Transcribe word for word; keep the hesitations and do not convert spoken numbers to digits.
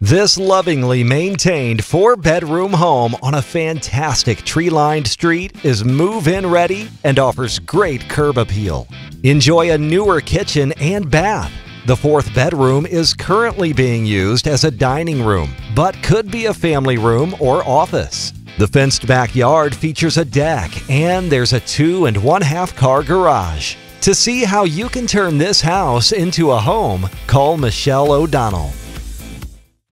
This lovingly maintained four-bedroom home on a fantastic tree-lined street is move-in ready and offers great curb appeal. Enjoy a newer kitchen and bath. The fourth bedroom is currently being used as a dining room, but could be a family room or office. The fenced backyard features a deck, and there's a two and one-half car garage. To see how you can turn this house into a home, call Michelle O'Donnell.